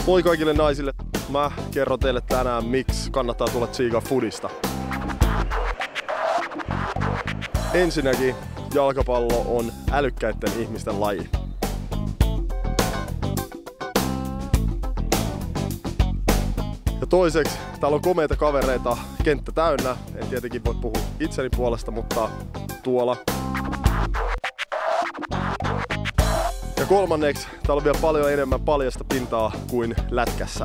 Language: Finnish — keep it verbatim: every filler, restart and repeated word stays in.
Moi kaikille naisille. Mä kerron teille tänään, miksi kannattaa tulla tsiigaa fudista. Ensinnäkin jalkapallo on älykkäiden ihmisten laji. Ja toiseksi, täällä on komeita kavereita, kenttä täynnä. En tietenkin voi puhua itseni puolesta, mutta tuolla. Ja kolmanneksi, täällä on vielä paljon enemmän paljasta pintaa kuin lätkässä.